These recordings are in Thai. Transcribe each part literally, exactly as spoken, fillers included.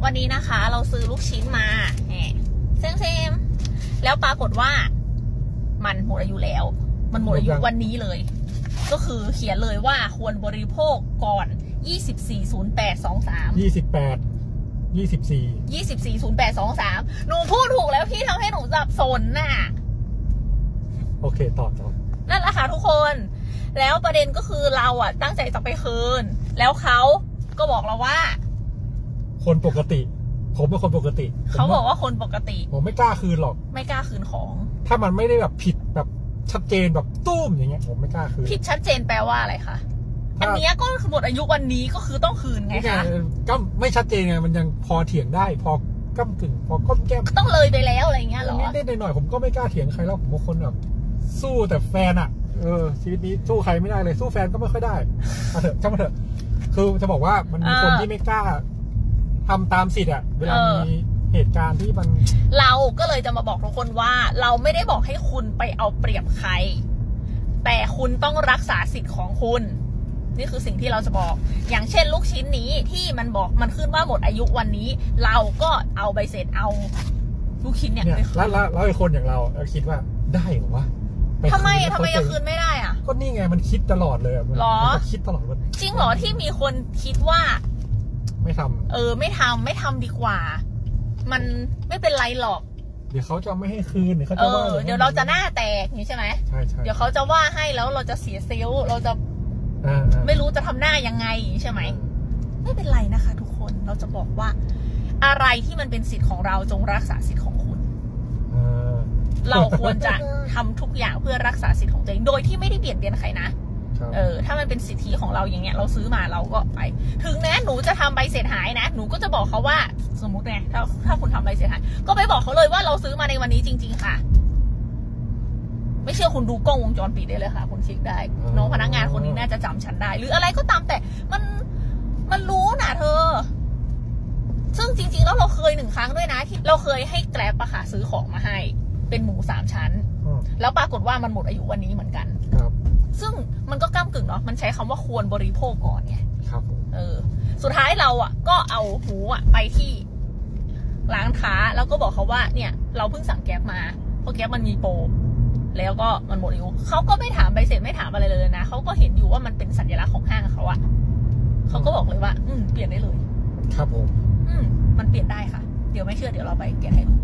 วันนี้นะคะเราซื้อลูกชิ้นมาเซมเซมแล้วปรากฏว่ามันหมดอายุแล้วมันหมดอายุวันนี้เลยก็คือเขียนเลยว่าควรบริโภคก่อนยี่สิบสี่ ศูนย์ แปด สอง สามยี่สิบแปด ยี่สิบสี่ยี่สิบสี่ ศูนย์ แปด สอง สามหนูพูดถูกแล้วพี่ทำให้หนูสับสนน่ะโอเคต่อต่อนั่นแหละค่ะทุกคนแล้วประเด็นก็คือเราอ่ะตั้งใจจะไปคืนแล้วเขาก็บอกเราว่าคนปกติผมเป็นคนปกติเขาบอกว่าคนปกติผมไม่กล้าคืนหรอกไม่กล้าคืนของถ้ามันไม่ได้แบบผิดแบบชัดเจนแบบตุ้มอย่างเงี้ยผมไม่กล้าคืนผิดชัดเจนแปลว่าอะไรคะอันนี้ก็หมดอายุวันนี้ก็คือต้องคืนไงคะก็ไม่ชัดเจนไงมันยังพอเถียงได้พอก้ำกึ่งพอก้มแก้มต้องเลยไปแล้วอะไรเงี้ยหรอนิดๆหน่อยๆผมก็ไม่กล้าเถียงใครแล้วผมเป็นคนแบบสู้แต่แฟนอ่ะเออชีวิตนี้สู้ใครไม่ได้เลยสู้แฟนก็ไม่ค่อยได้มาเถอะช่างมาเถอะคือจะบอกว่ามันมีคนที่ไม่กล้าทำตามสิทธิ์อ่ะเวลามีเหตุการณ์ที่มันเราก็เลยจะมาบอกทุกคนว่าเราไม่ได้บอกให้คุณไปเอาเปรียบใครแต่คุณต้องรักษาสิทธิ์ของคุณนี่คือสิ่งที่เราจะบอกอย่างเช่นลูกชิ้นนี้ที่มันบอกมันขึ้นว่าหมดอายุวันนี้เราก็เอาใบเสร็จเอาลูกชิ้นเนี่ยแล้วแล้วแล้วไอ้คนอย่างเราเราคิดว่าได้หรอวะทำไมทำไมจะคืนไม่ได้อ่ะก็นี่ไงมันคิดตลอดเลยมันคิดตลอดจริงเหรอที่มีคนคิดว่าไม่ทำเออไม่ทำไม่ทำดีกว่ามันไม่เป็นไรหรอกเดี๋ยวเขาจะไม่ให้คืนเดี๋ยวเขาจะว่าเดี๋ยวเราจะหน้าแตกนี่ใช่ไหมใช่ใช่เดี๋ยวเขาจะว่าให้แล้วเราจะเสียเซลล์เราจะไม่รู้จะทำหน้ายังไงใช่ไหมไม่เป็นไรนะคะทุกคนเราจะบอกว่าอะไรที่มันเป็นสิทธิ์ของเราจงรักษาสิทธิ์ของคุณเราควรจะทำทุกอย่างเพื่อรักษาสิทธิ์ของตัวเองโดยที่ไม่ได้เบียดเบียนใครนะเออถ้ามันเป็นสิทธิของเราอย่างเงี้ยเราซื้อมาเราก็ไปถึงแม้หนูจะทำใบเสร็จหายนะหนูก็จะบอกเขาว่าสมมุติไงถ้าถ้าคุณทำใบเสร็จหายก็ไปบอกเขาเลยว่าเราซื้อมาในวันนี้จริงๆค่ะไม่เชื่อคุณดูกล้องวงจรปิดได้เลยค่ะคุณเช็คได้น้องพนักงานคนนี้น่าจะจำฉันได้หรืออะไรก็ตามแต่มันมันรู้นะเธอซึ่งจริงๆแล้วเราเคยหนึ่งครั้งด้วยนะที่เราเคยให้แกร็บอะค่ะซื้อของมาให้เป็นหมูสามชั้นแล้วปรากฏว่ามันหมดอายุวันนี้เหมือนกันซึ่งมันก็ก้ำกึ่งเนาะมันใช้คำว่าควรบริโภคก่อนไงครับเออสุดท้ายเราอ่ะก็เอาหมูอ่ะไปที่ร้านค้าแล้วก็บอกเขาว่าเนี่ยเราเพิ่งสั่งแก๊ปมาเพราะแก๊ปมันมีโปรแล้วก็มันหมดอายุเขาก็ไม่ถามใบเสร็จไม่ถามอะไรเลยนะเขาก็เห็นอยู่ว่ามันเป็นสัญลักษณ์ของห้างเขาอ่ะเขาก็บอกเลยว่าอืมเปลี่ยนได้เลยครับผมอืมมันเปลี่ยนได้ค่ะเดี๋ยวไม่เชื่อเดี๋ยวเราไปแกะให้ดู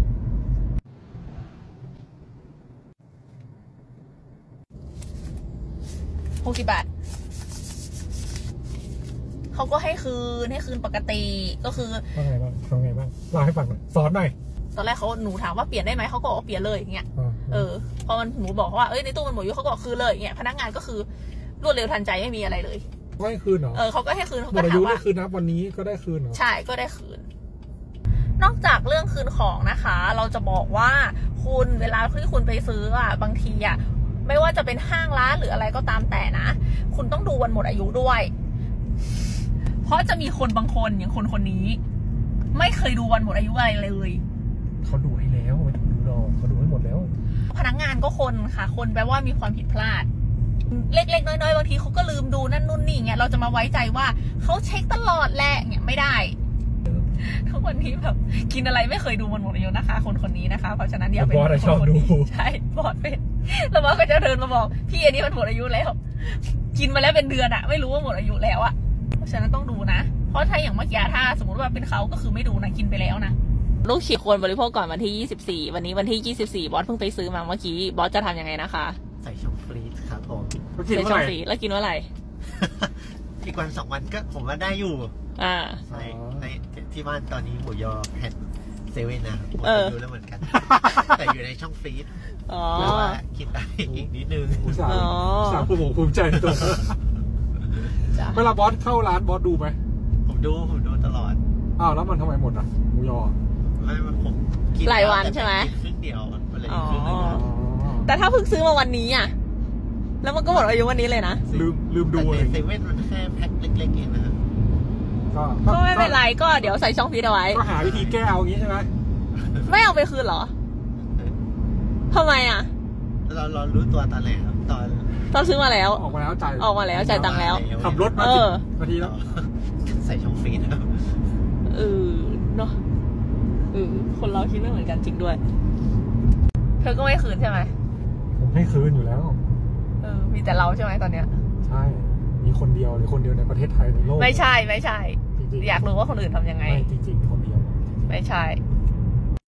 หกสิบบาทเขาก็ให้คืนให้คืนปกติก็คือว่าไงบ้างทำไงบ้างเล่าให้ฟังหน่อยสอนหน่อยตอนแรกเขาหนูถามว่าเปลี่ยนได้ไหมเขาก็บอกเปลี่ยนเลยอย่างเงี้ยเออพอมันหนูบอกว่าเอ้ยในตู้มันหมดอายุเขาก็คืนเลยอย่างเงี้ยพนักงานก็คือรวดเร็วทันใจไม่มีอะไรเลยไม่คืนเหรอเออเขาก็ให้คืนเขาก็ถามว่าคืนนะวันนี้ก็ได้คืนเหรอใช่ก็ได้คืนนอกจากเรื่องคืนของนะคะเราจะบอกว่าคุณเวลาที่คุณไปซื้ออ่ะบางทีอ่ะไม่ว่าจะเป็นห้างร้านหรืออะไรก็ตามแต่นะคุณต้องดูวันหมดอายุด้วยเพราะจะมีคนบางคนอย่างคนคนนี้ไม่เคยดูวันหมดอายุอะไรเลยเขาดูให้แล้วไม่ต้องดูหรอกเขาดูให้หมดแล้วพนักงานก็คนค่ะคนแปลว่ามีความผิดพลาดเล็กๆน้อยๆบางทีเขาก็ลืมดูนั่นนู่นนี่เงี้ยเราจะมาไว้ใจว่าเขาเช็คตลอดแหละเงี้ยไม่ได้ทุกวันนี้แบบกินอะไรไม่เคยดูมันหมดอายุนะคะคนคนนี้นะคะเพราะฉะนั้นอย่าเป็นคนคนนี้ใช่บอดเป็นแล้วบอสก็จะเดินมาบอกพี่อันนี้มันหมดอายุแล้วกินมาแล้วเป็นเดือนอะไม่รู้ว่าหมดอายุแล้วอะเพราะฉะนั้นต้องดูนะเพราะถ้าอย่างเมื่อกี้ถ้าสมมติว่าเป็นเขาก็คือไม่ดูนะกินไปแล้วนะลูกฉีดควรบริโภคก่อนวันที่ยี่สิบสี่วันนี้วันที่ยี่สิบสี่บอสเพิ่งไปซื้อมาเมื่อกี้บอสจะทำยังไงนะคะใส่ช่องฟรีซครับผมใส่ช่องฟรีซแล้วกินเมื่อไหร่อีกวันสองวันก็ผมว่าได้อยู่อ่าในในที่บ้านตอนนี้หมูยอแผ่นเซเว่นนะหมดอายุแล้วเหมือนกันแต่อยู่ในช่องฟรีซอ๋อคิดได้อีกนิดนึงสาวสาวภูมิภูมิใจตัวเวลาบอสเข้าร้านบอสดูไหมผมดูผมดูตลอดอ้าวแล้วมันทำไมหมดอ่ะหมูยอไม่มันผมหลายวันใช่ไหมครึ่งเดียวมันเลยครึ่งนึงแต่ถ้าเพิ่งซื้อมาวันนี้อ่ะแล้วมันก็หมดอายุวันนี้เลยนะลืมลืมดูเลยเซเว่นมันแค่แพ็คเล็กๆเองนะก็ไม่เป็นไรก็เดี๋ยวใส่ช่องฟรีซเอาไว้ก็หาวิธีแก้เอาอย่างนี้ใช่ไหมไม่เอาไปคืนเหรอทำไมอ่ะเราเรารู้ตัวตอนไหนครับตอนตอนซื้อมาแล้วออกมาแล้วจ่ายออกมาแล้วจ่ายตังค์แล้วขับรถมาสิบนาทีแล้วใส่ช่องฟรีซนะเออเนาะเออคนเราคิดไม่เหมือนกันจริงด้วยเธอก็ไม่คืนใช่ไหมผมให้คืนอยู่แล้วเออมีแต่เราใช่ไหมตอนเนี้ยใช่มีคนเดียวหรือคนเดียวในประเทศไทยในโลกไม่ใช่ไม่ใช่อยากรู้ว่าคนอื่นทำยังไงไม่จริงๆคนเดียวไม่ใช่